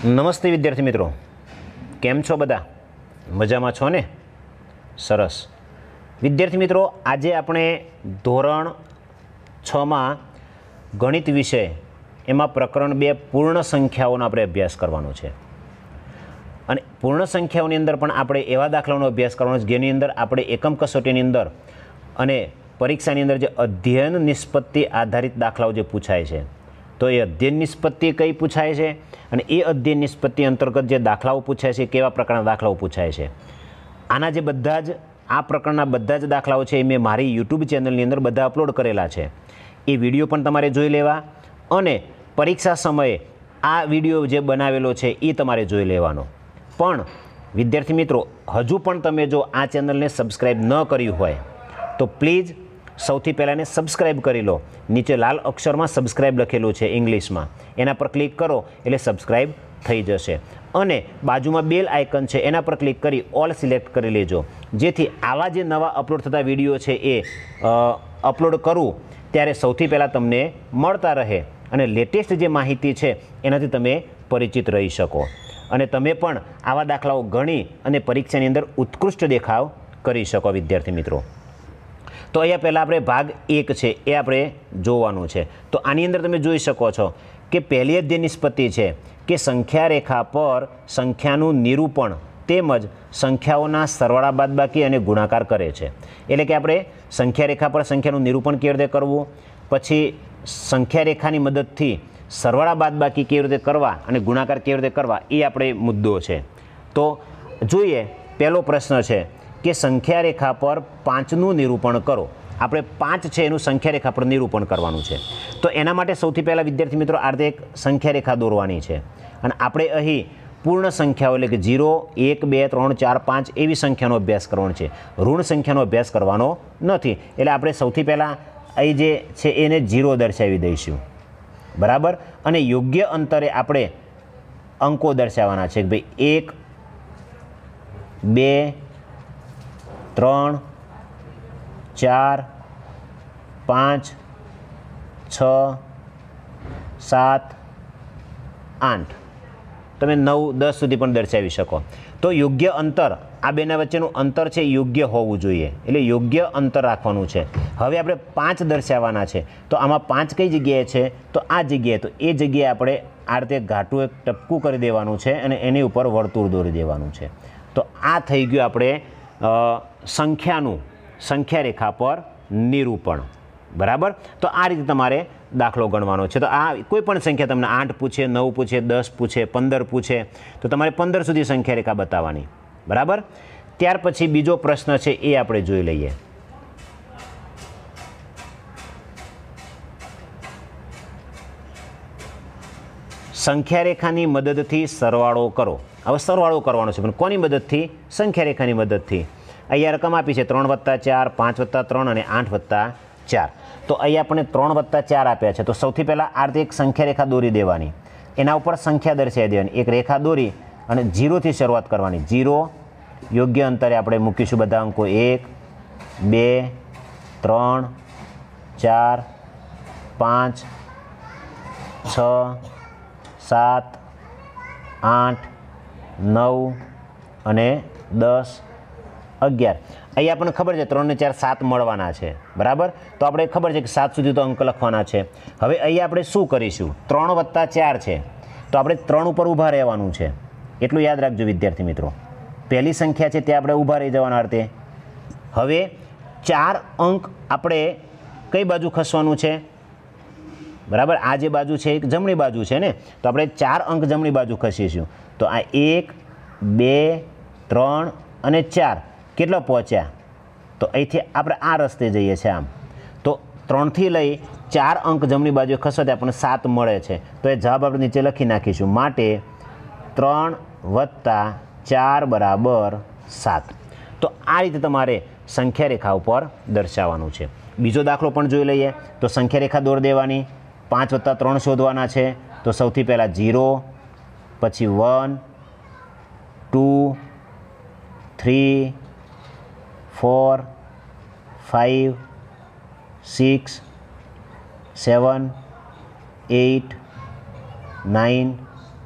નમસ્તે વિદ્યાર્થી મિત્રો, કેમ છો બધા? મજામાં છો ને? સરસ. વિદ્યાર્થી મિત્રો, આજે આપણે ધોરણ 6માં ગણિત વિષય એમાં પ્રકરણ 2 પૂર્ણ સંખ્યાઓનો આપણે અભ્યાસ કરવાનો છે. અને પૂર્ણ સંખ્યાઓની અંદર પણ આપણે એવા દાખલાઓનો અભ્યાસ કરવાનો છે જેની અંદર આપણે એકમ કસોટીની અંદર અને પરીક્ષાની અંદર જે અધ્યયન નિષ્પત્તિ આધારિત દાખલાઓ જે પૂછાય છે, તો એ અધ્યયન નિષ્પત્તિ કઈ પૂછાય છે અને એ અધ્યયન નિષ્પત્તિ અંતર્ગત જે દાખલાઓ પૂછાય છે કેવા પ્રકારના દાખલાઓ પૂછાય છે. આના જે બધા જ આ પ્રકારના બધા જ દાખલાઓ છે એ મેં મારી યુટ્યુબ ચેનલની અંદર બધા અપલોડ કરેલા છે. એ વિડીયો પણ તમારે જોઈ લેવા અને પરીક્ષા સમયે આ વિડીયો જે બનાવેલો છે એ તમારે જોઈ લેવાનો. પણ વિદ્યાર્થી મિત્રો, હજુ પણ તમે જો આ ચેનલને સબસ્ક્રાઈબ ન કર્યું હોય તો પ્લીઝ સૌથી પહેલાં એને સબસ્ક્રાઈબ કરી લો. નીચે લાલ અક્ષરમાં સબસ્ક્રાઈબ લખેલું છે ઇંગ્લિશમાં, એના પર ક્લિક કરો એટલે સબસ્ક્રાઈબ થઈ જશે. અને બાજુમાં બેલ આઇકન છે એના પર ક્લિક કરી ઓલ સિલેક્ટ કરી લેજો, જેથી આવા જે નવા અપલોડ થતા વિડીયો છે એ અપલોડ કરું ત્યારે સૌથી પહેલાં તમને મળતા રહે અને લેટેસ્ટ જે માહિતી છે એનાથી તમે પરિચિત રહી શકો અને તમે પણ આવા દાખલાઓ ગણી અને પરીક્ષાની અંદર ઉત્કૃષ્ટ દેખાવ કરી શકો. વિદ્યાર્થી મિત્રો, તો અહીંયા પહેલાં આપણે ભાગ 1 છે એ આપણે જોવાનું છે. તો આની અંદર તમે જોઈ શકો છો કે પહેલી અધ્યયન નિષ્પત્તિ છે કે સંખ્યા રેખા પર સંખ્યાનું નિરૂપણ તેમજ સંખ્યાઓના સરવાળા બાદબાકી અને ગુણાકાર કરે છે. એટલે કે આપણે સંખ્યા રેખા પર સંખ્યાનું નિરૂપણ કેવી રીતે કરવું, પછી સંખ્યા રેખાની મદદથી સરવાળા બાદબાકી કેવી રીતે કરવા અને ગુણાકાર કેવી રીતે કરવા, એ આપણે મુદ્દો છે. તો જોઈએ, પહેલો પ્રશ્ન છે કે સંખ્યા રેખા પર 5નું નિરૂપણ કરો. આપણે 5 છે એનું સંખ્યા રેખા પર નિરૂપણ કરવાનું છે. તો એના માટે સૌથી પહેલાં વિદ્યાર્થી મિત્રો આ રીતે એક સંખ્યા રેખા દોરવાની છે અને આપણે અહીં પૂર્ણ સંખ્યાઓ એટલે કે 0, 1, 2, 3, 4, 5 એવી સંખ્યાનો અભ્યાસ કરવાનો છે. ઋણ સંખ્યાનો અભ્યાસ કરવાનો નથી. એટલે આપણે સૌથી પહેલાં અહીં જે છે એને 0 દર્શાવી દઈશું, બરાબર. અને યોગ્ય અંતરે આપણે અંકો દર્શાવવાના છે કે ભાઈ 1, 2, 3, 4, 5, 6, 7, 8, તમે 9, 10 સુધી પણ દર્શાવી શકો. તો યોગ્ય અંતર, આ બેના વચ્ચેનું અંતર છે યોગ્ય હોવું જોઈએ, એટલે યોગ્ય અંતર રાખવાનું છે. હવે આપણે 5 દર્શાવવાના છે. તો આમાં 5 કઈ જગ્યાએ છે? તો આ જગ્યાએ. તો એ જગ્યાએ આપણે આ રીતે ઘાટું એક ટપકું કરી દેવાનું છે અને એની ઉપર વર્તુળ દોરી દેવાનું છે. તો આ થઈ ગયું આપણે સંખ્યાનું સંખ્યા રેખા પર નિરૂપણ, બરાબર. તો આ રીતે તમારે દાખલો ગણવાનો છે. તો આ કોઈ પણ સંખ્યા તમને 8 પૂછે, 9 પૂછે, 10 પૂછે, 15 પૂછે તો તમારે 15 સુધી સંખ્યા રેખા બતાવવાની, બરાબર. ત્યાર પછી બીજો પ્રશ્ન છે એ આપણે જોઈ લઈએ. સંખ્યા રેખાની મદદથી સરવાળો કરો. હવે સરવાળો કરવાનો છે, પણ કોની મદદથી? સંખ્યા રેખાની મદદથી. અહીંયા રકમ આપી છે 3 + 4, 5 + 3 અને 8 + 4. તો અહીંયા આપણે 3 + 4 આપ્યા છે. તો સૌથી પહેલાં આ રીતે એક સંખ્યા રેખા દોરી દેવાની, એના ઉપર સંખ્યા દર્શાવી દેવાની, એક રેખા દોરી અને 0થી શરૂઆત કરવાની. 0 યોગ્ય અંતરે આપણે મૂકીશું બધા અંકો, 1, 2, 3, 4, 5, 6, 7, 8, 9 અને 10, 11. અહીંયા આપણને ખબર છે 3 ને 4 7 મળવાના છે, બરાબર. તો આપણે ખબર છે કે 7 સુધી તો અંક લખવાના છે. હવે અહીંયા આપણે શું કરીશું? 3 + 4 છે તો આપણે 3 ઉપર ઊભા રહેવાનું છે. એટલું યાદ રાખજો વિદ્યાર્થી મિત્રો. પહેલી સંખ્યા છે તે આપણે ઊભા રહી જવાના અર્થે. હવે 4 અંક આપણે કઈ બાજુ ખસવાનું છે? બરાબર, આ જે બાજુ છે એક જમણી બાજુ છે ને, તો આપણે 4 અંક જમણી બાજુ ખસીશું. તો આ 1, 2, 3 અને 4 કેટલા પહોંચ્યા? તો અહીંથી આપણે આ રસ્તે જઈએ છીએ આમ. તો 3થી લઈ 4 અંક જમણી બાજુએ ખસો તો આપણને 7 મળે છે. તો એ જવાબ આપણે નીચે લખી નાખીશું. માટે 3 + 4 = 7. તો આ રીતે તમારે સંખ્યા રેખા ઉપર દર્શાવવાનું છે. બીજો દાખલો પણ જોઈ લઈએ. તો સંખ્યા રેખા દોરી દેવાની, 5 + 3 શોધવાના છે. તો સૌથી પહેલાં 0, પછી 1, 2, 3, 4, 5, 6, 7, 8, 9,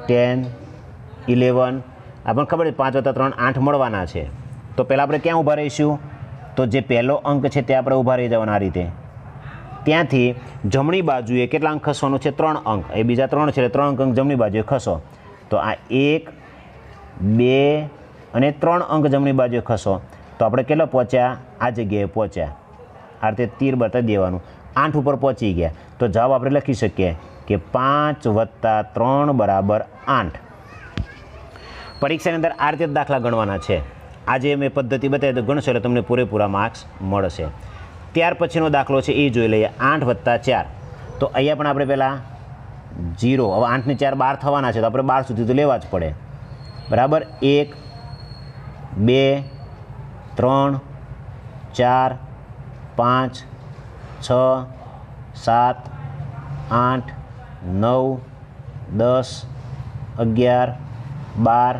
10, 11, આપણને ખબર છે 5 + 3 8 મળવાના છે. તો પહેલાં આપણે ક્યાં ઊભા રહીશું? તો જે પહેલો અંક છે તે આપણે ઊભા રહી જવાના આ રીતે. ત્યાંથી જમણી બાજુએ કેટલા અંક ખસવાનું છે? 3 અંક. એ બીજા 3 છે એટલે 3 અંક જમણી બાજુએ ખસો. તો આ 1, 2 અને 3 અંક જમણી બાજુએ ખસો. તો આપણે કેટલા પહોંચ્યા? આ જગ્યાએ પહોંચ્યા. આ રીતે તીર બતાવી દેવાનું. 8 ઉપર પહોંચી ગયા. તો જવાબ આપણે લખી શકીએ કે 5 + 3 = 8. પરીક્ષાની અંદર આ રીતે દાખલા ગણવાના છે. આજે મેં પદ્ધતિ બતાવી તો ગણશો એટલે તમને પૂરેપૂરા માર્ક્સ મળશે. ત્યાર પછીનો દાખલો છે એ જોઈ લઈએ. 8 + 4. તો અહીંયા પણ આપણે પહેલાં 0. હવે 8 ને 4 12 થવાના છે તો આપણે 12 સુધી તો લેવા જ પડે. બરાબર. 1, 2, 3, 4, 5, 6, 7, 8, 9, 10, 11, 12,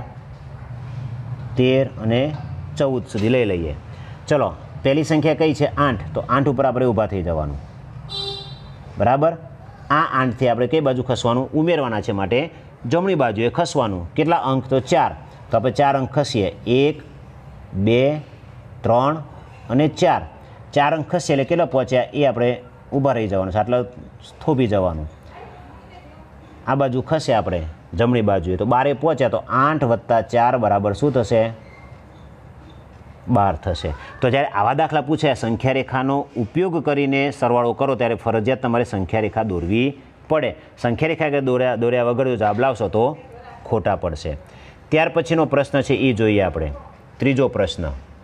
13 અને 14 સુધી લઈ લઈએ. ચલો, પહેલી સંખ્યા કઈ છે? 8. તો 8 ઉપર આપણે ઊભા થઈ જવાનું. બરાબર. આ 8થી આપણે કઈ બાજુ ખસવાનું? ઉમેરવાના છે માટે જમણી બાજુએ ખસવાનું. કેટલા અંક? તો 4. તો આપણે 4 અંક ખસીએ. 1, 2, 3 અને 4. 4 અંક ખસીએ એટલે કેટલા પહોંચ્યા એ આપણે ઊભા રહી જવાનું છે. આટલા થોભી જવાનું. આ બાજુ ખસે આપણે જમણી બાજુએ. તો 12 પહોંચ્યા. તો 8 + 4 બરાબર શું થશે? 12 થશે. તો જ્યારે આવા દાખલા પૂછાય સંખ્યા રેખાનો ઉપયોગ કરીને સરવાળો કરો ત્યારે ફરજિયાત તમારે સંખ્યા રેખા દોરવી પડે. સંખ્યા રેખા દોર્યા વગર જો જવાબ લાવશો તો ખોટા પડશે. ત્યાર પછીનો પ્રશ્ન છે એ જોઈએ આપણે. ત્રીજો પ્રશ્ન.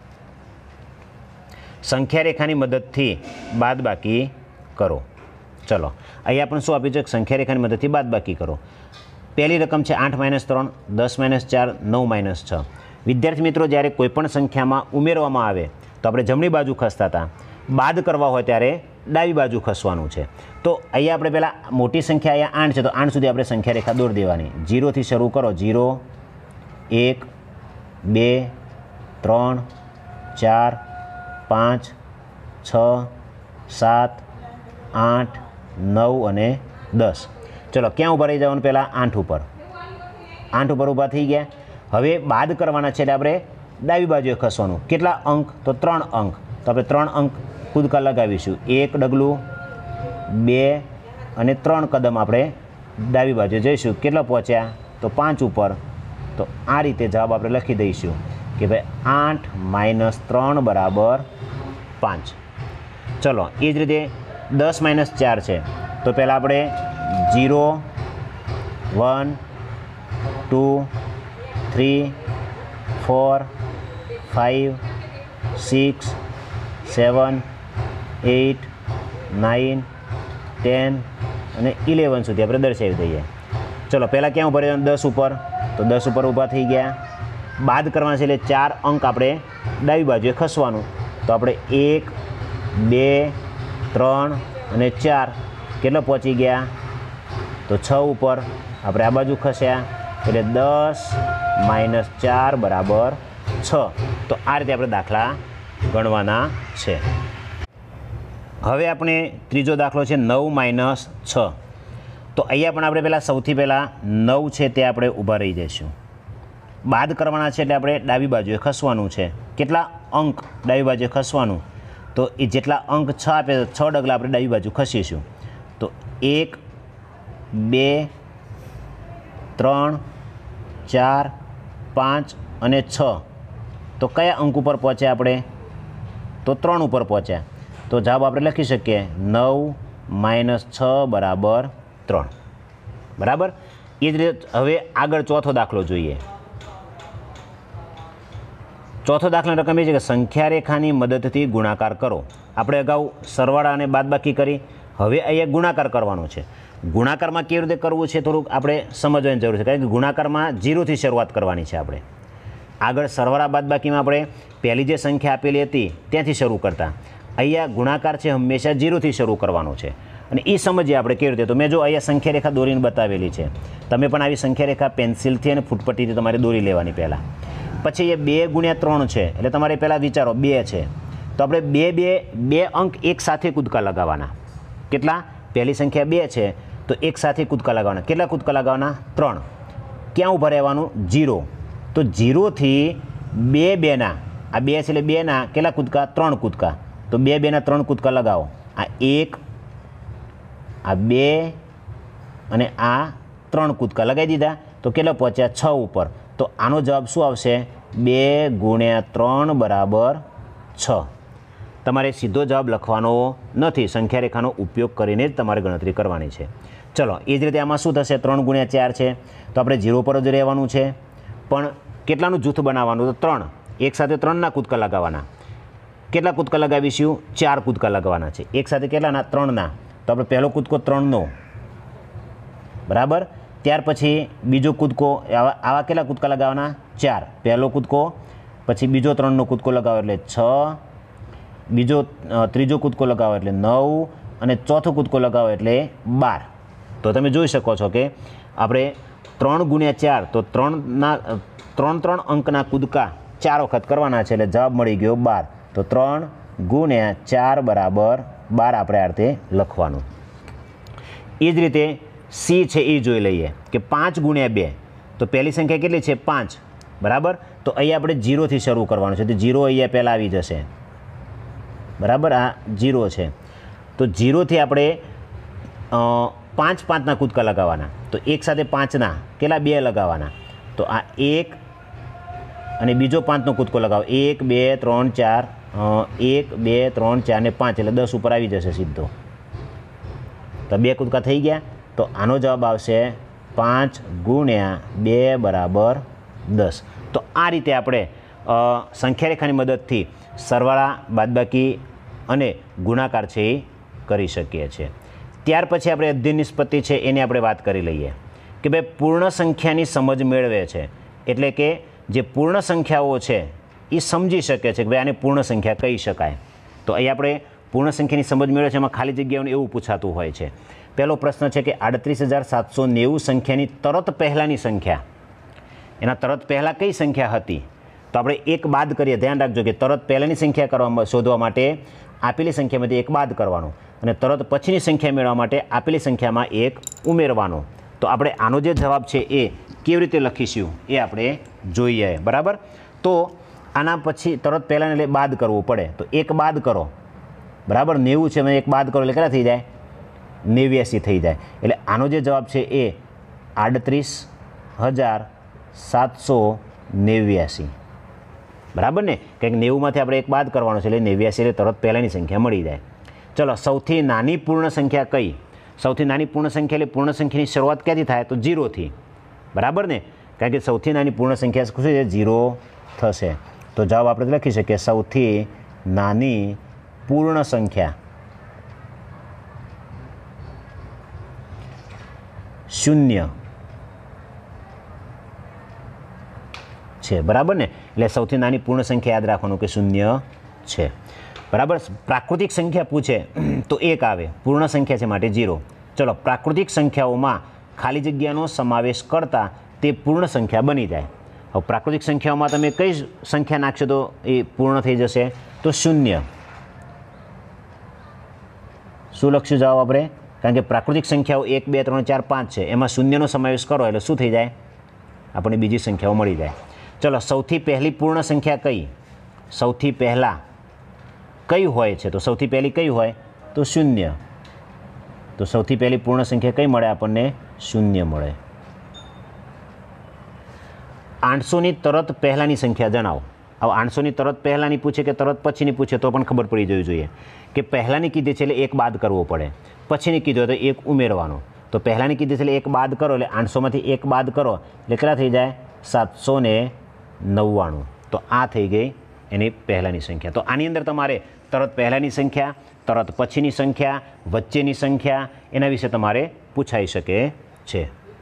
સંખ્યા રેખાની મદદથી બાદબાકી કરો. ચલો, અહીંયા પણ શું આપ્યું છે? સંખ્યા રેખાની મદદથી બાદબાકી કરો. પહેલી રકમ છે 8 - 3, 10 - 4, 9 - 6. વિદ્યાર્થી મિત્રો, જ્યારે કોઈપણ સંખ્યામાં ઉમેરવામાં આવે તો આપણે જમણી બાજુ ખસતા હતા. બાદ કરવા હોય ત્યારે ડાબી બાજુ ખસવાનું છે. તો અહીંયા આપણે પહેલાં મોટી સંખ્યા અહીંયા 8 છે તો 8 સુધી આપણે સંખ્યા રેખા દોરી દેવાની. 0 થી શરૂ કરો. 0, 1, 2, 3, 4, 5, 6, 7, 8, 9 અને 10. ચલો, ક્યાં ઊભા રહી જવાનું? પહેલાં 8 ઉપર. 8 ઉપર ઊભા થઈ ગયા. હવે બાદ કરવાના છે એટલે આપણે ડાબી બાજુએ ખસવાનું. કેટલા અંક? તો 3 અંક. તો આપણે 3 અંક કૂદકા લગાવીશું. 1 ડગલું, 2 અને 3 કદમ આપણે ડાબી બાજુએ જઈશું. કેટલા પહોંચ્યા? તો 5 ઉપર. તો આ રીતે જવાબ આપણે લખી દઈશું કે ભાઈ 8 - 3 = 5. ચલો, એ જ રીતે 10 - 4 છે. તો પહેલાં આપણે 0, 1, 2, 3, 4, 5, 6, 7, 8, 9, 10 અને 11 સુધી આપણે દર્શાવી દઈએ. ચલો, પહેલાં ક્યાં ઊભા રહેવાનું? 10 ઉપર. તો 10 ઉપર ઊભા થઈ ગયા. બાદ કરવાના છે એટલે 4 અંક આપણે ડાબી બાજુએ ખસવાનું. તો આપણે 1, 2, 3 અને 4 કેટલા પહોંચી ગયા? તો 6 ઉપર આપણે આ બાજુ ખસ્યા એટલે 10 - 4 = 6. તો આ રીતે આપણે દાખલા ગણવાના છે. હવે આપણે ત્રીજો દાખલો છે 9 - 6. તો અહીંયા પણ આપણે પહેલાં સૌથી પહેલાં 9 છે તે આપણે ઊભા રહી જઈશું. બાદ કરવાના છે એટલે આપણે ડાબી બાજુએ ખસવાનું છે. કેટલા અંક ડાબી બાજુએ ખસવાનું? તો એ જેટલા અંક 6 આપે 6 ડગલા આપણે ડાબી બાજુ ખસીશું. તો 1, 2, 3, 4, 5 અને 6. તો કયા અંક ઉપર પહોંચ્યા આપણે? તો 3 ઉપર પહોંચ્યા. તો જવાબ આપણે લખી શકીએ 9 - 6 = 3. બરાબર. એ જ રીતે હવે આગળ ચોથો દાખલો જોઈએ. ચોથો દાખલાની રકમ એ છે કે સંખ્યા રેખાની મદદથી ગુણાકાર કરો. આપણે અગાઉ સરવાળા અને બાદબાકી કરી. હવે અહીંયા ગુણાકાર કરવાનો છે. ગુણાકારમાં કેવી રીતે કરવું છે થોડુંક આપણે સમજવાની જરૂર છે. કારણ કે ગુણાકારમાં 0 થી શરૂઆત કરવાની છે આપણે. આગળ સરવાળા બાદબાકીમાં આપણે પહેલી જે સંખ્યા આપેલી હતી ત્યાંથી શરૂ કરતા. અહીંયા ગુણાકાર છે હંમેશા 0 થી શરૂ કરવાનો છે. અને એ સમજીએ આપણે કેવી રીતે. તો મેં જો અહીંયા સંખ્યા રેખા દોરીને બતાવેલી છે. તમે પણ આવી સંખ્યા રેખા પેન્સિલથી અને ફૂટપટ્ટીથી તમારે દોરી લેવાની પહેલાં. પછી એ 2 × 3 છે એટલે તમારે પહેલાં વિચારો 2 છે. તો આપણે બે અંક એક સાથે કૂદકા લગાવવાના. કેટલા? પહેલી સંખ્યા 2 છે તો એક સાથે કૂદકા લગાવવાના. કેટલા કૂદકા લગાવવાના? 3. ક્યાં ઊભા રહેવાનું? 0. તો 0થી 2 2ના, આ 2 છે એટલે 2ના કેટલા કૂદકા? 3 કૂદકા. તો 2 2ના 3 કૂદકા લગાવો. આ 1, આ 2 અને આ 3 કૂદકા લગાવી દીધા. તો કેટલા પહોંચ્યા? 6 ઉપર. તો આનો જવાબ શું આવશે? 2 × 3 = 6. તમારે સીધો જવાબ લખવાનો નથી, સંખ્યા રેખાનો ઉપયોગ કરીને જ તમારે ગણતરી કરવાની છે. ચલો, એ જ રીતે આમાં શું થશે? 3 × 4 છે, તો આપણે 0 પર જ રહેવાનું છે. પણ કેટલાનું જૂથ બનાવવાનું? તો 3. એક સાથે 3ના કૂદકા લગાવવાના. કેટલા કૂદકા લગાવીશું? 4 કૂદકા લગાવવાના છે. એક સાથે કેટલાના? 3ના. તો આપણે પહેલો કૂદકો 3નો, બરાબર. ત્યાર પછી બીજો કૂદકો, આવા કેટલા કૂદકા લગાવવાના? 4. પહેલો કૂદકો, પછી બીજો 3નો કૂદકો લગાવો એટલે 6, બીજો ત્રીજો કૂદકો લગાવો એટલે 9 અને ચોથો કૂદકો લગાવો એટલે 12. તો તમે જોઈ શકો છો કે આપણે 3 × 4, તો 3 અંકના કૂદકા 4 વખત કરવાના છે એટલે જવાબ મળી ગયો 12. તો 3 × 4 = 12 આપણે આ રીતે લખવાનું. એ જ રીતે સી છે એ જોઈ લઈએ કે 5 × 2, તો પહેલી સંખ્યા કેટલી છે? 5, બરાબર. તો અહીંયા આપણે 0થી શરૂ કરવાનું છે. તો 0 અહીંયા પહેલાં આવી જશે, બરાબર. આ 0 છે, તો 0થી આપણે 5 5ના કૂદકા લગાવવાના. તો એક સાથે 5ના કેટલા? 2 લગાવવાના. તો આ 1 અને બીજો 5નો કૂદકો લગાવો. 1 2 3 4, 1 2 3 4 ને 5 એટલે 10 ઉપર આવી જશે સીધો. તો 2 કૂદકા થઈ ગયા. તો આનો જવાબ આવશે 5 × 2 = 10. તો આ રીતે આપણે સંખ્યા રેખાની મદદથી સરવાળા, બાદબાકી અને ગુણાકાર છે એ કરી શકીએ છીએ. ત્યાર પછી આપણે અધ્યયન નિષ્પત્તિ છે એને આપણે વાત કરી લઈએ કે ભાઈ પૂર્ણ સંખ્યાની સમજ મેળવે છે. એટલે કે જે પૂર્ણ સંખ્યાઓ છે એ સમજી શકે છે કે ભાઈ આને પૂર્ણ સંખ્યા કહી શકાય. તો અહીં આપણે પૂર્ણ સંખ્યાની સમજ મેળવે છે, એમાં ખાલી જગ્યાઓને એવું પૂછાતું હોય છે. પહેલો પ્રશ્ન છે કે 38,790 સંખ્યાની તરત પહેલાંની સંખ્યા, એના તરત પહેલાં કઈ સંખ્યા હતી? તો આપણે 1 બાદ કરીએ. ધ્યાન રાખજો કે તરત પહેલાંની સંખ્યા શોધવા માટે આપેલી સંખ્યામાંથી 1 બાદ કરવાનો અને તરત પછીની સંખ્યા મેળવવા માટે આપેલી સંખ્યામાં 1 ઉમેરવાનો. તો આપણે આનો જે જવાબ છે એ કેવી રીતે લખીશું એ આપણે જોઈએ, બરાબર. તો આના પછી તરત પહેલાં એટલે બાદ કરવું પડે. તો 1 બાદ કરો, બરાબર. 90 છે, 1 બાદ કરો એટલે કેટલા થઈ જાય? 89 થઈ જાય. એટલે આનો જે જવાબ છે એ 38,789, બરાબર ને. કંઈક 90માંથી આપણે 1 બાદ કરવાનો છે એટલે 89 એટલે તરત પહેલાંની સંખ્યા મળી જાય. ચલો, સૌથી નાની પૂર્ણ સંખ્યા કઈ? સૌથી નાની પૂર્ણ સંખ્યા એટલે પૂર્ણ સંખ્યાની શરૂઆત ક્યાંથી થાય? તો 0થી, બરાબર ને. કારણ કે સૌથી નાની પૂર્ણ સંખ્યા શું છે? 0 થશે. તો જવાબ આપણે લખી શકીએ સૌથી નાની પૂર્ણ સંખ્યા 0 છે, બરાબર ને. એટલે સૌથી નાની પૂર્ણ સંખ્યા યાદ રાખવાનું કે 0 છે, બરાબર. પ્રાકૃતિક સંખ્યા પૂછે તો 1 આવે, પૂર્ણ સંખ્યા છે માટે 0. ચલો, પ્રાકૃતિક સંખ્યાઓમાં ખાલી જગ્યાનો સમાવેશ કરતા તે પૂર્ણ સંખ્યા બની જાય. હવે પ્રાકૃતિક સંખ્યાઓમાં તમે કઈ સંખ્યા નાખશો તો એ પૂર્ણ થઈ જશે? તો 0. શું લખશું જવાબ આપણે? કારણ કે પ્રાકૃતિક સંખ્યાઓ 1 2 3 4 5 છે, એમાં 0નો સમાવેશ કરો એટલે શું થઈ જાય? આપણને બીજી સંખ્યાઓ મળી જાય. ચલો, સૌથી પહેલી પૂર્ણ સંખ્યા કઈ? સૌથી પહેલાં કઈ હોય છે? તો સૌથી પહેલી કઈ હોય? તો 0. તો સૌથી પહેલી પૂર્ણ સંખ્યા કઈ મળે આપણને? 0 મળે. 800ની તરત પહેલાંની સંખ્યા જણાવો. હવે 800ની તરત પહેલાંની પૂછે કે તરત પછીની પૂછે તો પણ ખબર પડી જવી જોઈએ કે પહેલાંની કીધી છે એટલે 1 બાદ કરવો પડે, પછીની કીધું તો 1 ઉમેરવાનો. તો પહેલાંની કીધી છે એટલે 1 બાદ કરો એટલે 800માંથી 1 બાદ કરો એટલે કેટલા થઈ જાય? 799. તો આ થઈ ગઈ એની પહેલાંની સંખ્યા. તો આની અંદર તમારે તરત પહેલાંની સંખ્યા, તરત પછીની સંખ્યા, વચ્ચેની સંખ્યા એના વિશે તમારે પૂછાઈ શકે છે.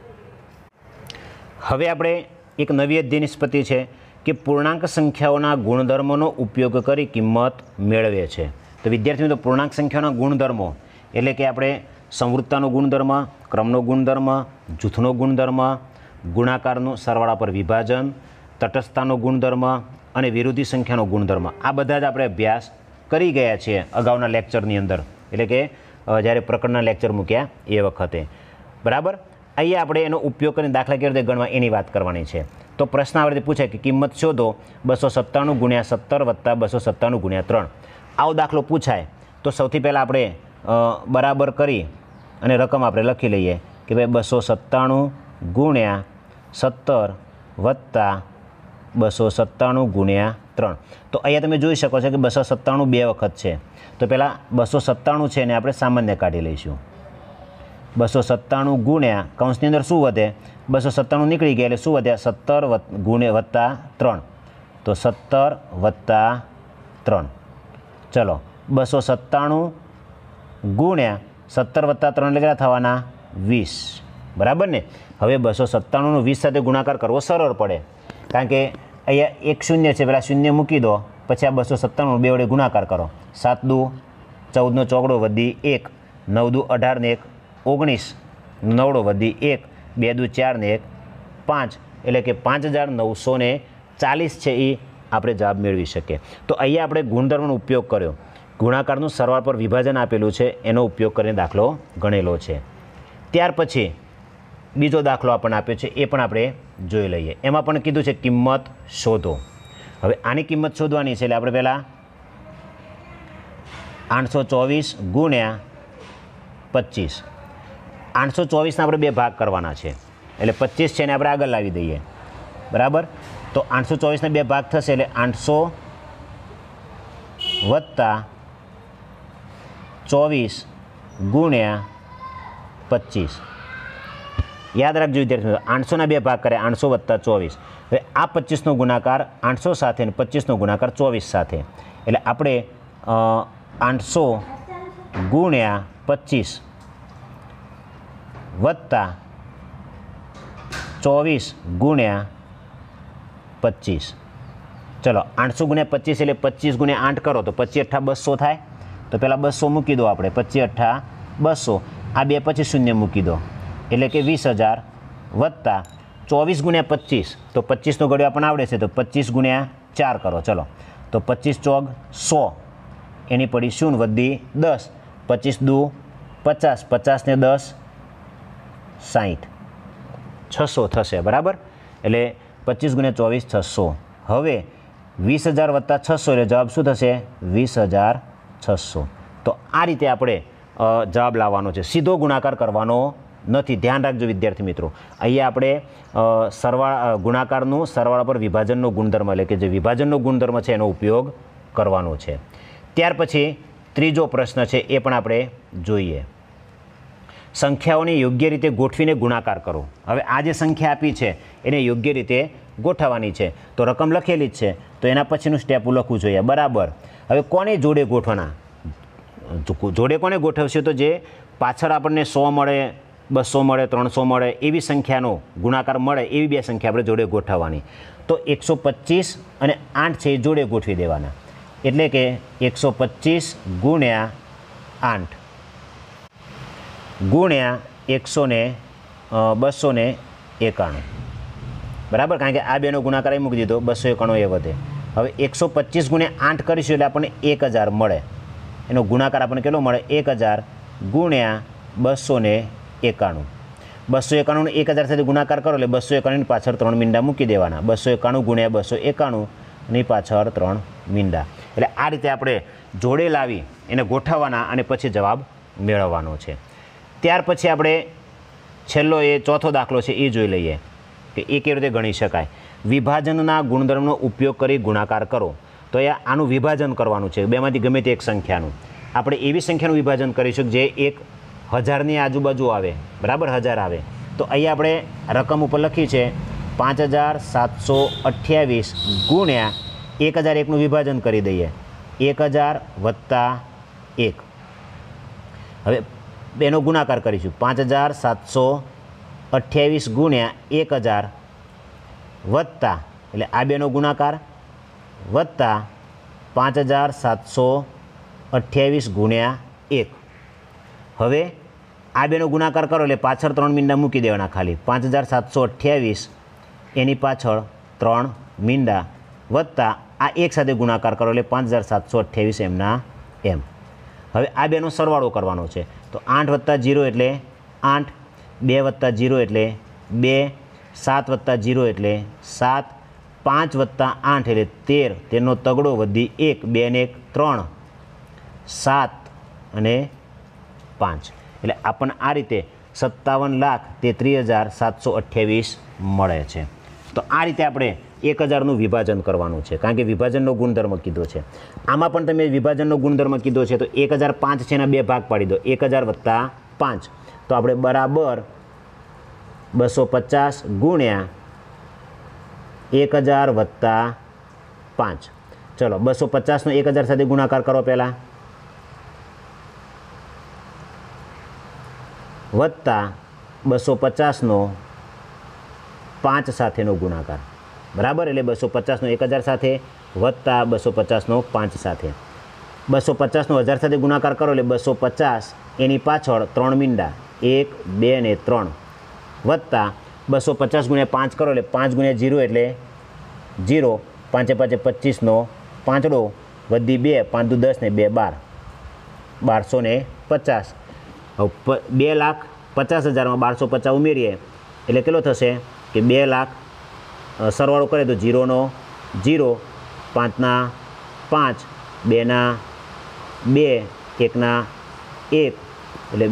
હવે આપણે એક નવી અધ્યયન નિષ્પત્તિ છે કે પૂર્ણાંક સંખ્યાઓના ગુણધર્મોનો ઉપયોગ કરી કિંમત મેળવે છે. તો વિદ્યાર્થી મિત્રો, પૂર્ણાંક સંખ્યાઓના ગુણધર્મો એટલે કે આપણે સંવૃત્તાનો ગુણધર્મ, ક્રમનો ગુણધર્મ, જૂથનો ગુણધર્મ, ગુણાકારનું સરવાળા પર વિભાજન, તટસ્થતાનો ગુણધર્મ અને વિરોધી સંખ્યાનો ગુણધર્મ, આ બધા જ આપણે અભ્યાસ કરી ગયા છીએ અગાઉના લેક્ચરની અંદર, એટલે કે જ્યારે પ્રકરણના લેક્ચર મૂક્યા એ વખતે, બરાબર. અહીંયા આપણે એનો ઉપયોગ કરીને દાખલા કેવી રીતે ગણવા એની વાત કરવાની છે. તો પ્રશ્ન આ રીતે પૂછે કે કિંમત શોધો 297 ગુણ્યા 17 વત્તા 297 ગુણ્યા 3. આવો દાખલો પૂછાય તો સૌથી પહેલાં આપણે બરાબર કરી અને રકમ આપણે લખી લઈએ કે ભાઈ 297 ગુણ્યા 17 વત્તા 297 ગુણ્યા 3. તો અહીંયા તમે જોઈ શકો છો કે 297 બે વખત છે. તો પહેલાં 297 છે ને આપણે સામાન્ય કાઢી લઈશું. 297 ગુણ્યા કૌંસની અંદર શું વધે? 297 નીકળી ગયા એટલે શું વધ્યા? 17 ગુણ્યા વત્તા 3. તો 17 વત્તા 3. ચલો 297 ગુણ્યા 17 વત્તા 3 એટલે કેટલા થવાના? 20. બરાબર ને? હવે 297નો 20 સાથે ગુણાકાર કરવો સરળ પડે, કારણ કે અહીંયા એક શૂન્ય છે, પહેલાં શૂન્ય મૂકી દો, પછી આ 297 બે વડે ગુણાકાર કરો. 7 દુ 14 ચોકડો વધી 1, 9 દુ 18 ને 1 19, નવડો વધી 1, 2 દુ 4 ને 1 5, એટલે કે 5940 છે એ આપણે જવાબ મેળવી શકીએ. તો અહીંયા આપણે ગુણધર્મનો ઉપયોગ કર્યો, ગુણાકારનું સરવાળ પર વિભાજન આપેલું છે એનો ઉપયોગ કરીને દાખલો ગણેલો છે. ત્યાર પછી બીજો દાખલો આપણને આપ્યો છે એ પણ આપણે જોઈ લઈએ. એમાં પણ કીધું છે કિંમત શોધો. હવે આની કિંમત શોધવાની છે એટલે આપણે પહેલાં 824 ગુણ્યા 25. 824ના આપણે બે ભાગ કરવાના છે એટલે 25 છે ને આપણે આગળ લાવી દઈએ. બરાબર? તો 824ના બે ભાગ થશે એટલે 800 વત્તા 24 ગુણ્યા 25. યાદ રાખજો વિદ્યાર્થીઓ, 800ના બે ભાગ કરે 800 વત્તા 24. હવે આ 25નો ગુણાકાર 800 સાથે અને 25નો ગુણાકાર 24 સાથે, એટલે આપણે 800 ગુણ્યા 25 વત્તા 24 ગુણ્યા 25. ચલો 800 ગુણ્યા 25 એટલે 25 ગુણ્યા 8 કરો તો 25 8 200 થાય. તો પહેલાં 200 મૂકી દો આપણે, 25 8 200. આ બે પછી શૂન્ય મૂકી દો એટલે કે 20,000 વત્તા 24 ગુણ્યા 25, તો 25નો ઘડિયો આપણને આવડે છે, તો 25 ગુણ્યા 4 કરો. ચલો તો 25 ચોક 100, એની પડી શૂન્ય વધી 10, 25 દુ 50, 50 ને 10 60, 600 થશે. બરાબર? એટલે 25 ગુણ્યા 24 600. હવે 20,000 વત્તા 600 એટલે જવાબ શું થશે? 20,600. તો આ રીતે આપણે જવાબ લાવવાનો છે, સીધો ગુણાકાર કરવાનો નથી. ધ્યાન રાખજો વિદ્યાર્થી મિત્રો, અહીંયા આપણે ગુણાકારનું સરવાળા પર વિભાજનનો ગુણધર્મ, એટલે કે જે વિભાજનનો ગુણધર્મ છે એનો ઉપયોગ કરવાનો છે. ત્યાર પછી ત્રીજો પ્રશ્ન છે એ પણ આપણે જોઈએ. સંખ્યાઓને યોગ્ય રીતે ગોઠવીને ગુણાકાર કરો. હવે આ જે સંખ્યા આપી છે એને યોગ્ય રીતે ગોઠવવાની છે. તો રકમ લખેલી જ છે, તો એના પછીનું સ્ટેપ લખવું જોઈએ. બરાબર? હવે કોને જોડે ગોઠવાના? જોડે કોને ગોઠવશે? તો જે પાછળ આપણને 100 મળે, 200 મળે, 300 મળે એવી સંખ્યાનો ગુણાકાર મળે એવી બે સંખ્યા આપણે જોડે ગોઠવવાની. તો 125 અને 8 છે એ જોડે ગોઠવી દેવાના, એટલે કે 125 ગુણ્યા 8 ગુણ્યા 291. બરાબર? કારણ કે આ બેનો ગુણાકાર એ મૂકી દીધો, 291 એ વધે. હવે 125 ગુણ્યા 8 કરીશું એટલે આપણને 1000 મળે. એનો ગુણાકાર આપણને કેટલો મળે? 1000 ગુણ્યા 291. 291 ને 1000 સાથે ગુણાકાર કરો એટલે 291 પાછળ 3 મીંડા મૂકી દેવાના. 291 ગુણ્યા 291 ની પાછળ 3 મીંડા. એટલે આ રીતે આપણે જોડે લાવી એને ગોઠવવાના અને પછી જવાબ મેળવવાનો છે. ત્યાર પછી આપણે છેલ્લો એ ચોથો દાખલો છે એ જોઈ લઈએ કે એ કેવી રીતે ગણી શકાય. વિભાજનના ગુણધર્મનો ઉપયોગ કરી ગુણાકાર કરો. તો એ આનું વિભાજન કરવાનું છે, બેમાંથી ગમે તે એક સંખ્યાનું. આપણે એવી સંખ્યાનું વિભાજન કરીશું જે 1000ની આજુબાજુ આવે. બરાબર? 1000 આવે. તો અહીંયા આપણે રકમ ઉપર લખી છે 5728 ગુણ્યા 1001નું વિભાજન કરી દઈએ, 1000 વત્તા 1. હવે બેનો ગુણાકાર કરીશું, 5728 ગુણ્યા 1000 વત્તા, એટલે આ બેનો ગુણાકાર વત્તા 5728 ગુણ્યા 1. હવે આ બેનો ગુણાકાર કરો એટલે પાછળ 3 મીંડા મૂકી દેવાના ખાલી. 5728 એની પાછળ 3 મીંડા વત્તા આ એક સાથે ગુણાકાર કરો એટલે 5728 એમના એમ. હવે આ બેનો સરવાળો કરવાનો છે. તો 8 વત્તા 0 એટલે 8, 2 + 0 એટલે 2, 7 + 0 એટલે 7, 5 + 8 એટલે 13, તેનો તગડો વધી 1, 2 ને 1 3, 7 અને 5 એટલે આપણને આ રીતે 57,33,728 મળે છે. તો આ રીતે આપણે 1000નું વિભાજન કરવાનું છે, કારણ કે વિભાજનનો ગુણધર્મ કીધો છે. આમાં પણ તમે વિભાજનનો ગુણધર્મ કીધો છે, તો 1005 છે એના 2 ભાગ પાડી દો, 1000 + 5, તો આપણે બરાબર 250 ગુણ્યા 1000 + 5. ચલો 250નો 1000 સાથે ગુણાકાર કરો પહેલાં, વત્તા 250નો 5 સાથેનો ગુણાકાર, બરાબર. એટલે 250નો 1000 સાથે વત્તા 250નો 5 સાથે. 250નો 1000 સાથે ગુણાકાર કરો એટલે 250, એની પાછળ 3 મીંડા, 1, 2 ને 3, વત્તા 250 × 5 કરો એટલે 5 × 0 એટલે 0, 5 × 5 = 25નો 5ડો વધી 2, 5 × 10 ને 2 = 12, 1250. હવે 2,50,000માં 1250 ઉમેરીએ એટલે કેટલો થશે કે 2 લાખ, સરવાળો કરે તો 0નો 0, 5ના 5, 2ના 2, 1ના 1 એટલે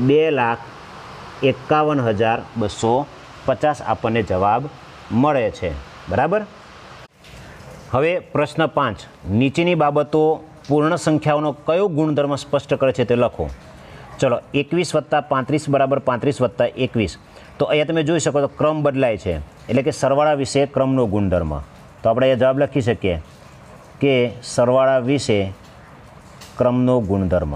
2,51,250 આપણને જવાબ મળે છે, બરાબર. હવે પ્રશ્ન 5, નીચેની બાબતો પૂર્ણ સંખ્યાઓનો કયો ગુણધર્મ સ્પષ્ટ કરે છે તે લખો. ચલો 21 + 35 = 35 + 21. તો અહીંયા તમે જોઈ શકો તો ક્રમ બદલાય છે, એટલે કે સરવાળા વિશે ક્રમનો ગુણધર્મ. તો આપણે અહીંયા જવાબ લખી શકીએ કે સરવાળા વિશે ક્રમનો ગુણધર્મ.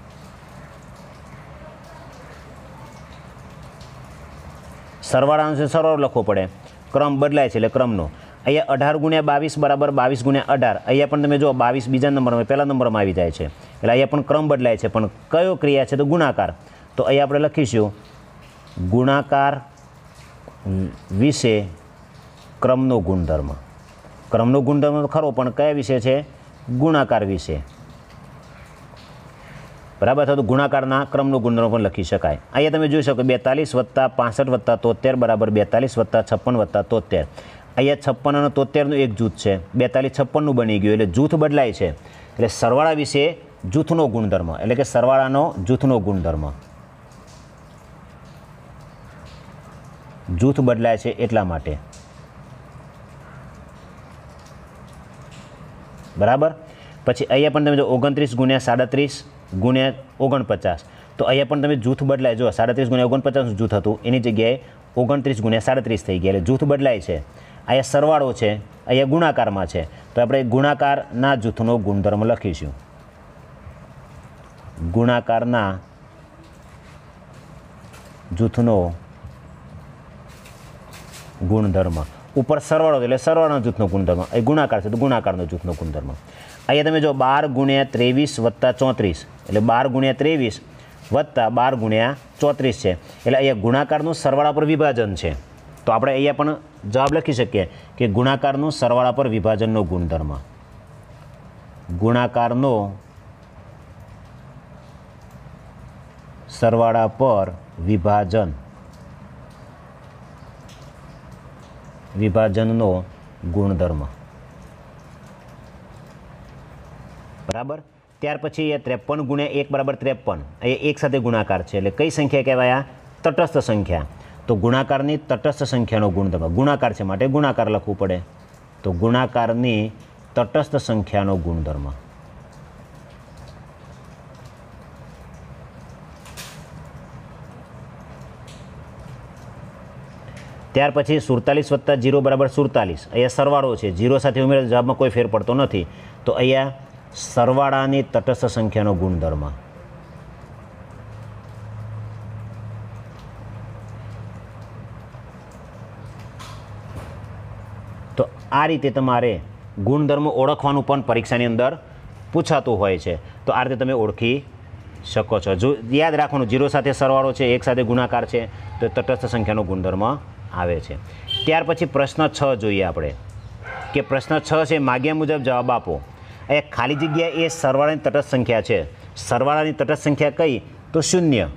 સરવાળાનો છે સરવાળો લખવો પડે, ક્રમ બદલાય છે એટલે ક્રમનો. અહીંયા 18 × 22 = 22 × 18. અહીંયા પણ તમે જુઓ 22 બીજા નંબરમાં, પહેલા નંબરમાં આવી જાય છે, એટલે અહીંયા પણ ક્રમ બદલાય છે, પણ કયો ક્રિયા છે તો ગુણાકાર. તો અહીંયા આપણે લખીશું ગુણાકાર વિશે ક્રમનો ગુણધર્મ. ક્રમનો ગુણધર્મ તો ખરો, પણ કયા વિશે છે? ગુણાકાર વિશે, બરાબર. અથવા તો ગુણાકારના ક્રમનો ગુણધર્મ પણ લખી શકાય. અહીંયા તમે જોઈ શકો 42 + 65 + 73 = 42 + 56 + 73. અહીંયા 56 અને 73નું એક જૂથ છે, 42 56નું બની ગયું, એટલે જૂથ બદલાય છે. એટલે સરવાળા વિશે જૂથનો ગુણધર્મ, એટલે કે સરવાળાનો જૂથનો ગુણધર્મ. જૂથ બદલાય છે એટલા માટે, બરાબર. પછી અહીંયા પણ તમે જો 29 × 37 × 49. તો અહીંયા પણ તમે જૂથ બદલાય, જો 37 × 49 જૂથ હતું, એની જગ્યાએ 29 × 37 થઈ ગયા, એટલે જૂથ બદલાય છે. અહીંયા સરવાળો છે, અહીંયા ગુણાકારમાં છે, તો આપણે ગુણાકારના જૂથનો ગુણધર્મ લખીશું. ગુણાકારના જૂથનો ગુણધર્મ. ઉપર સરવાળો એટલે સરવાળાનો જૂથનો ગુણધર્મ, એ ગુણાકાર છે તો ગુણાકારનો જૂથનો ગુણધર્મ. અહીંયા તમે જો 12 × 23 + 34, એટલે 12 × 23 વત્તા 12 × 34 છે, એટલે અહીંયા ગુણાકારનું સરવાળા પર વિભાજન છે. તો આપણે અહીંયા પણ જવાબ લખી શકીએ કે ગુણાકારનું સરવાળા પર વિભાજનનો ગુણધર્મ. ગુણાકારનો સરવાળા પર વિભાજનનો ગુણધર્મ, બરાબર. ત્યાર પછી એ 53 × 1 = 53. એ એક સાથે ગુણાકાર છે, એટલે કઈ સંખ્યા કહેવાય? તટસ્થ સંખ્યા. તો ગુણાકારની તટસ્થ સંખ્યાનો ગુણધર્મ, ગુણાકાર છે માટે ગુણાકાર લખવું પડે, તો ગુણાકારની તટસ્થ સંખ્યાનો ગુણધર્મ. ત્યાર પછી 47 + 0 = 47. અહીંયા સરવાળો છે, 0 સાથે ઉમેરે જવાબમાં કોઈ ફેર પડતો નથી, તો અહીંયા સરવાળાની તટસ્થ સંખ્યાનો ગુણધર્મ. તો આ રીતે તમારે ગુણધર્મ ઓળખવાનું પણ પરીક્ષાની અંદર પૂછાતું હોય છે, તો આ રીતે તમે ઓળખી શકો છો. જો યાદ રાખવાનું 0 સાથે સરવાળો છે, 1 સાથે ગુણાકાર છે, તો તટસ્થ સંખ્યાનો ગુણધર્મ આવે છે. ત્યાર પછી પ્રશ્ન 6 જોઈએ આપણે, કે પ્રશ્ન 6 છે માગ્યા મુજબ જવાબ આપો. એ ખાલી જગ્યા એ સરવાળાની તટસ્થ સંખ્યા છે. સરવાળાની તટસ્થ સંખ્યા કઈ? તો 0.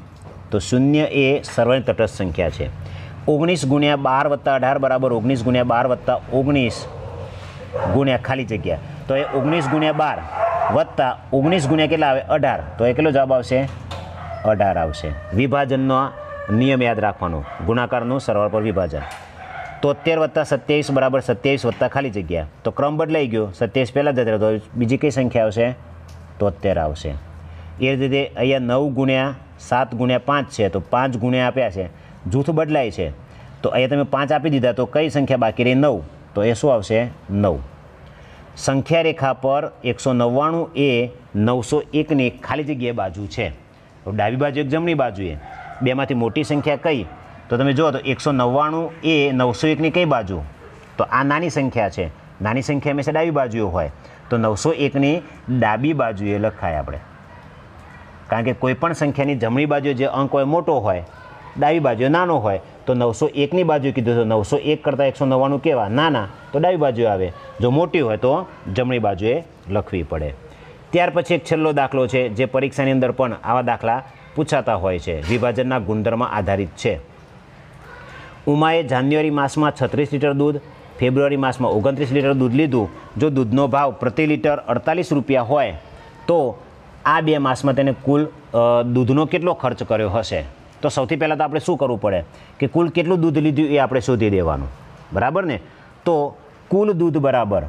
તો 0 એ સર્વની તટસ્થ સંખ્યા છે. 19 ગુણ્યા 12 વત્તા 18 બરાબર 19 ગુણ્યા 12 વત્તા 19 ગુણ્યા ખાલી જગ્યા. તો એ 19 ગુણ્યા 12 વત્તા 19 ગુણ્યા કેટલા આવે 18. તો એ કેટલો જવાબ આવશે 18 આવશે. વિભાજનનો નિયમ યાદ રાખવાનો, ગુણાકારનું સરવાળા પર વિભાજન. 73 વત્તા 27 બરાબર 27 વત્તા ખાલી જગ્યા. તો ક્રમ બદલાઈ ગયો, 27 પહેલાં જતા રહે, તો બીજી કઈ સંખ્યા આવશે 73 આવશે. એ રીતે અહીંયા 9 ગુણ્યા 7 ગુણ્યા 5 છે, તો 5 ગુણ્યા આપ્યા છે, જૂથ બદલાય છે. તો અહીંયા તમે 5 આપી દીધા, તો કઈ સંખ્યા બાકી રહી 9, તો એ શું આવશે 9. સંખ્યા રેખા પર 199 એ 901ની ખાલી જગ્યાએ બાજુ છે. તો ડાબી બાજુ એક જમણી બાજુએ, બેમાંથી મોટી સંખ્યા કઈ? તો તમે જુઓ તો 199 એ 901ની કઈ બાજુ? તો આ નાની સંખ્યા છે, નાની સંખ્યા હંમેશા ડાબી બાજુએ હોય, તો 901ની ડાબી બાજુએ લખાય આપણે. કારણ કે કોઈ પણ સંખ્યાની જમણી બાજુએ જે અંક હોય મોટો હોય, ડાબી બાજુએ નાનો હોય, તો 901ની બાજુ કીધું તો 901 કરતાં 199 કેવા નાના, તો ડાબી બાજુએ આવે. જો મોટી હોય તો જમણી બાજુએ લખવી પડે. ત્યાર પછી એક છેલ્લો દાખલો છે, જે પરીક્ષાની અંદર પણ આવા દાખલા પૂછાતા હોય છે, વિભાજનના ગુણધર્મ આધારિત છે. ઉમાએ જાન્યુઆરી માસમાં 36 લીટર દૂધ, ફેબ્રુઆરી માસમાં 29 લીટર દૂધ લીધું. જો દૂધનો ભાવ પ્રતિ લીટર 48 રૂપિયા હોય, તો આ 2 માસમાં તેને કુલ દૂધનો કેટલો ખર્ચ કર્યો હશે? તો સૌથી પહેલાં તો આપણે શું કરવું પડે કે કુલ કેટલું દૂધ લીધું એ આપણે શોધી દેવાનું, બરાબર ને? તો કુલ દૂધ બરાબર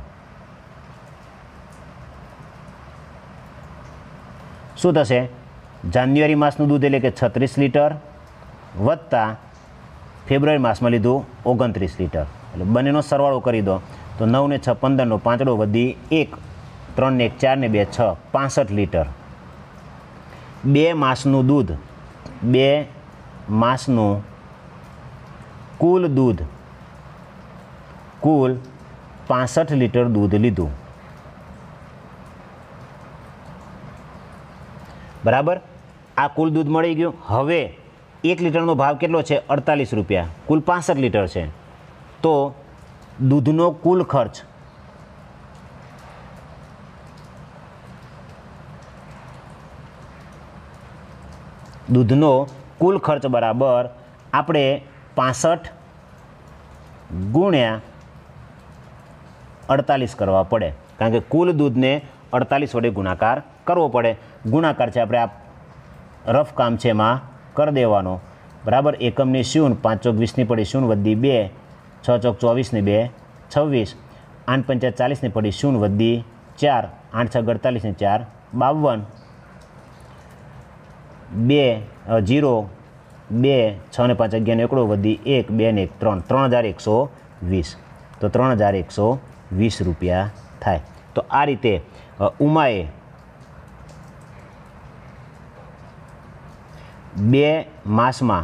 શું થશે? જાન્યુઆરી માસનું દૂધ એટલે કે 36 લીટર વત્તા ફેબ્રુઆરી માસમાં લીધું 29 લીટર, એટલે બંનેનો સરવાળો કરી દો. તો 9 ને 6 15, 5 વધી 1, 3 ને 1 4 ને 2 6, 65 લીટર. 2 માસનું દૂધ, 2 માસનું કુલ દૂધ, કુલ 65 લીટર દૂધ લીધું, બરાબર? આ કુલ દૂધ મળી ગયું. હવે 1 લીટરનો ભાવ કેટલો છે? 48 રૂપિયા. કુલ 65 લીટર છે, તો દૂધનો કુલ ખર્ચ બરાબર આપણે 65 ગુણ્યા 48 કરવા પડે, કારણ કે કુલ દૂધને 48 વડે ગુણાકાર કરવો પડે. ગુણાકાર છે આપણે આ રફ કામ છે એમાં કરી દેવાનો, બરાબર? એકમની 0, 5 ચોક 20ની પડી 0 વધી 2, 6 ચોક 24 ને 2 26, 8 પંચા 40 ની પડી 0 વધી 4, 8 6 48 ને 4 52, 2 0 2, 6 ને 5 11 ને 1 વધી 1, 2 ને 1 3, 3120. તો 3120 રૂપિયા થાય. તો આ રીતે ઉમાએ 2 માસમાં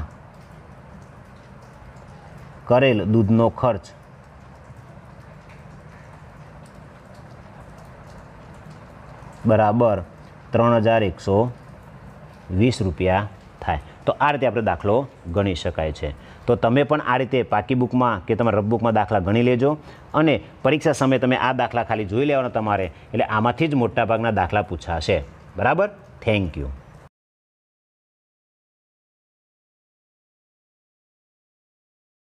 કરેલ દૂધનો ખર્ચ બરાબર 3120 રૂપિયા થાય. તો આ રીતે આપણે દાખલો ગણી શકાય છે. તો તમે પણ આ રીતે પાકી બુકમાં કે તમારા રફ બુકમાં દાખલા ગણી લેજો, અને પરીક્ષા સમયે તમે આ દાખલા ખાલી જોઈ લેવાના તમારે, એટલે આમાંથી જ મોટાભાગના દાખલા પૂછાશે, બરાબર? Thank you.